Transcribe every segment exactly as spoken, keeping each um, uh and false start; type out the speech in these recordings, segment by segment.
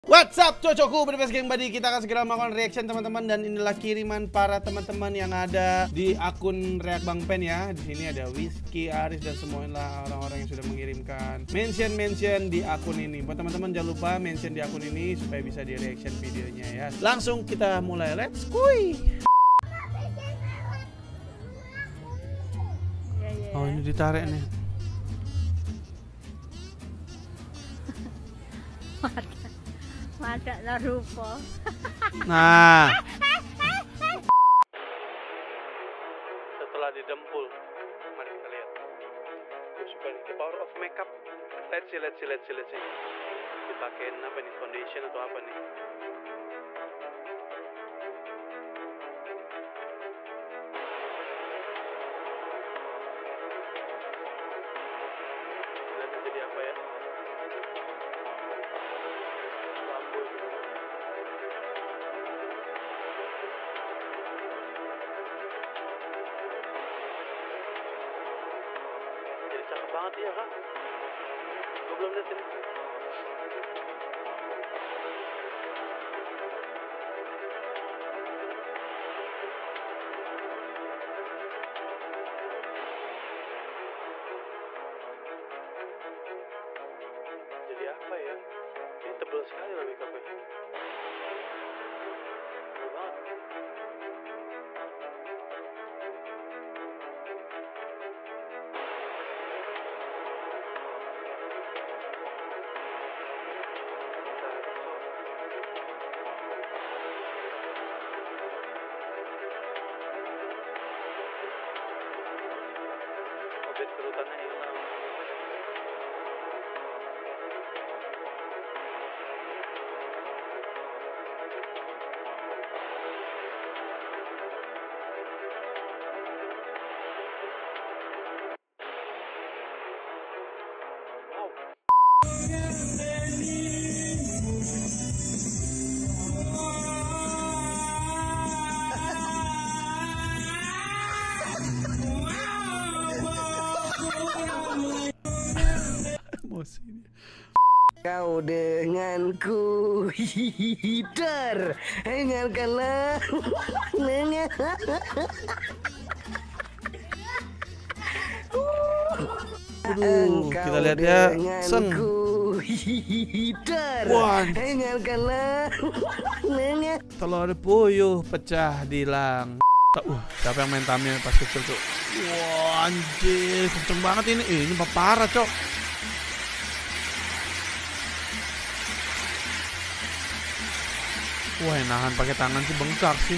What's up cocokku, berbes geng body. Kita akan segera melakukan reaction teman-teman. Dan inilah kiriman para teman-teman yang ada di akun React Bang Pen ya. Di sini ada Whiskey, Aris dan semuanya orang-orang yang sudah mengirimkan mention-mention di akun ini. Buat teman-teman jangan lupa mention di akun ini supaya bisa di reaction videonya ya. Langsung kita mulai, let's kuy. Oh ini ditarik nih. Ada lah rupa. Nah, setelah didempul, mari kita lihat. Gue suka nih, the power of makeup. Let's see, let's see, let's see, let's see. Dipakein apa nih, foundation atau apa nih? Lihat jadi apa ya? Jadi cakep banget ya kak. Gue belum lihat ini. Jadi apa ya? Ini tebal sekali loh makeupnya. Tebal banget. Obet kerutannya hilang. Kau denganku hider, dengarkanlah. Aduh, kita lihat ya, sen. Wah, telur puyuh pecah dilang. Uh, siapa yang main Tamiya pas kecil tuh? Wah, anjir, kenceng banget ini. Eh, ini parah, cok. Wah, nahan pakai tangan sih bengkak sih.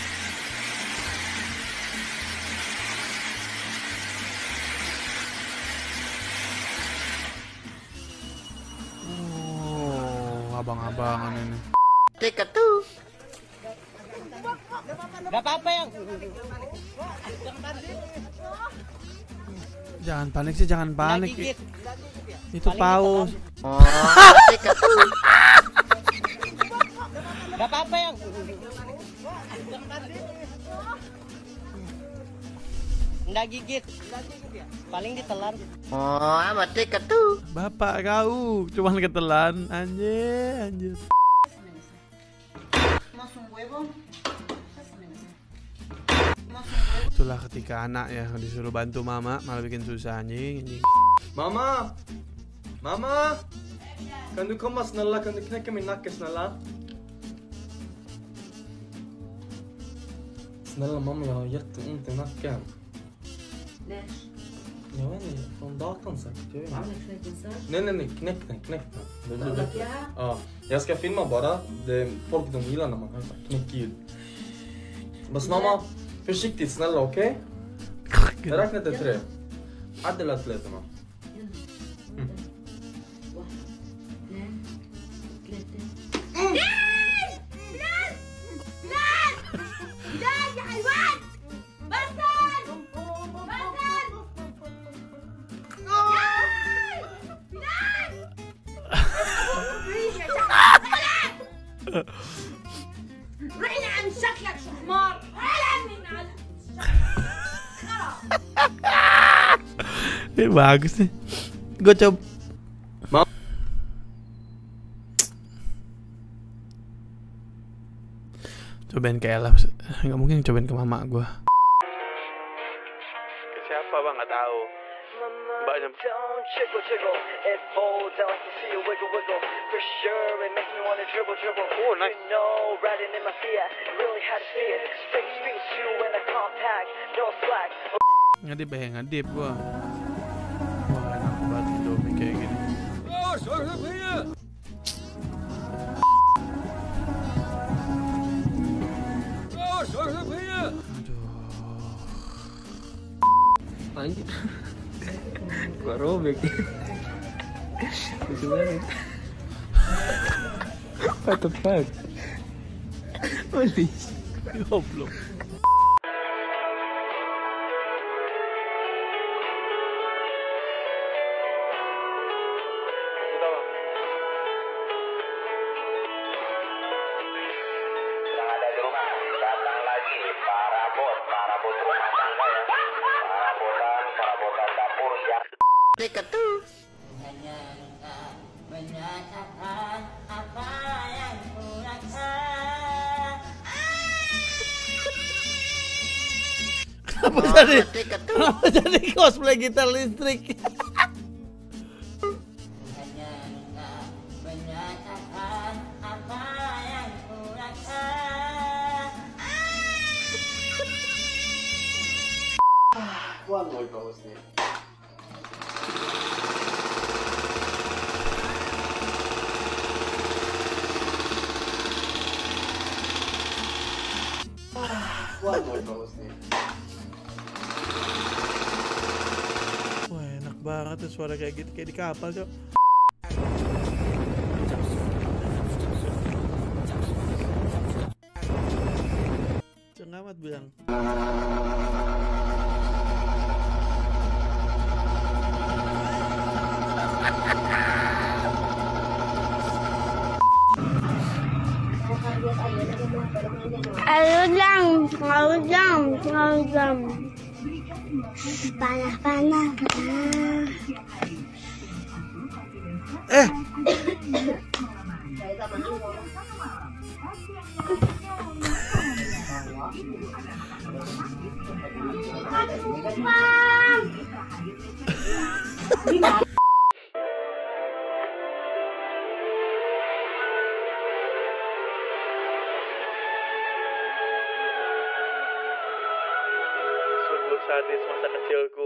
Oh, abang-abangan ini. Tiket tuh. Gak apa-apa yang. Jangan panik sih, jangan panik. Itu paus. Oh, tiket tuh. Gak apa-apa yang. Nggak gigit. Paling ditelan. Oh, apa tiket tuh? Bapak kau cuman ketelan, anjir, anjir. Itulah ketika anak ya disuruh bantu mama malah bikin susah, anjing, anjing. Mamma! Mamma! Kan du komma snälla? Kan du knäcka min nacke snälla? Snälla mamma, jag har jätteont i nacken. Nej. Jag vet inte, från datorn säkert. Jag vet Har inte. du knäckt den så? Nej, nej, nej, knäck den, knäck den. Det blir Kollat, bättre. ja. Ja, jag ska filma bara. Det, folk de gillar när man hör så här knäckljud. Men mamma, försiktigt snälla, okej? Jag räknar till tre. عدل أتلاتنا. رحنا عن شكلك شو حمار. Eh, bagus nih. Gue coba. Cobain ke Ella, nggak mungkin cobain ke mama gue. Ke siapa bang? Nggak tahu. Mbaknya. Oh nice. Ngadip ya, ngadip gua. Wah enak banget Indomie kayak gini. Anjir. Gua robek. Lucu banget. What the fuck? Holy. Goblok. Ketu. Kenapa jadi? Kenapa jadi cosplay gitar listrik? Ладно, ой, с ней. Ладно, ой, с ней. Wah enak banget tuh suara kayak gitu, kayak di kapal cok. Cengamat bilang. Aludang, aludang, aludang. Panas, panas. Eh. Sungguh sadis masa kecilku.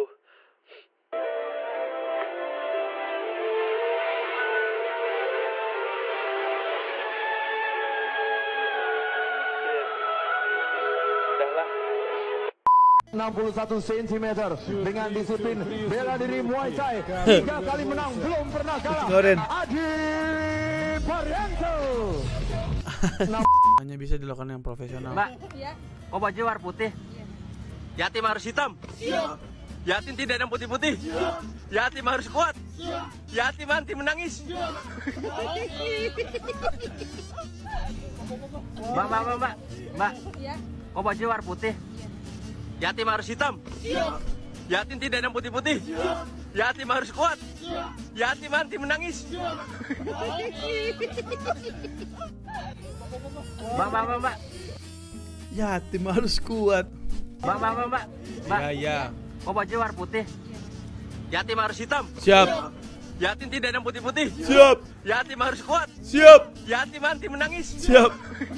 enam puluh satu sentimeter dengan disiplin bela diri Muay Thai, tiga kali menang belum pernah kalah. Adi Parianto. Hanya bisa dilakukan yang profesional. Mbak, kok baju warna putih? Yatim harus hitam. Yatim tidak ada putih-putih. Yatim harus kuat. Yatim anti menangis. Mbak, mbak, mbak, mbak, mbak, kok baju warna putih? Yatim harus hitam. Yatim tidak ada putih-putih. Yatim harus kuat. Yatim anti menangis. Mbak, mbak, mbak, mbak. Yatim harus kuat. Mbak, mbak, mbak, mbak. Mbak. Ya, ya. Kok baju warna putih? Yatim harus hitam. Siap. Yatim tidak ada putih-putih. Siap. Yatim harus kuat. Siap. Yatim anti menangis. Siap.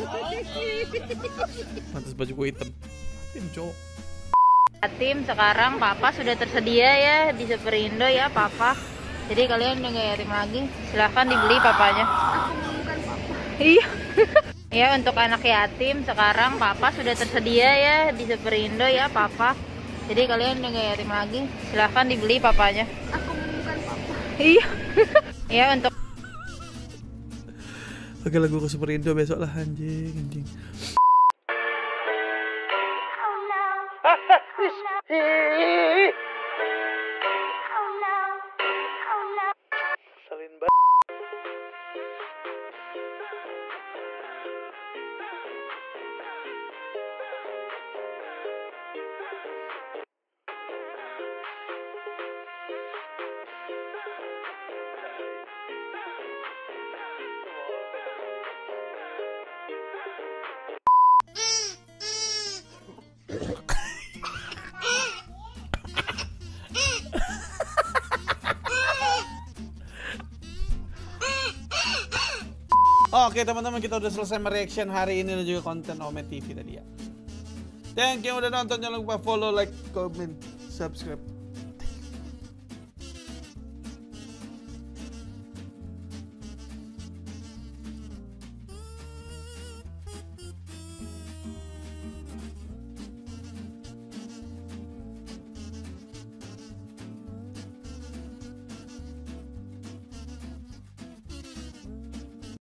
Pantas bajuku hitam. Tim cowok. Yatim sekarang papa sudah tersedia ya di Superindo ya papa. Jadi kalian udah gak yatim lagi. Silahkan dibeli papanya. Iya. Ya untuk anak yatim sekarang papa sudah tersedia ya di Superindo ya papa. Jadi kalian udah gak yatim lagi. Silahkan dibeli papanya. Aku bukan papa. Iya. Ya untuk. Oke lagu ke Superindo besok lah anjing anjing. Salin banget. Oke teman-teman, kita udah selesai mereaction hari ini dan juga konten Omet T V tadi ya. Thank you udah nonton, jangan lupa follow, like, comment, subscribe.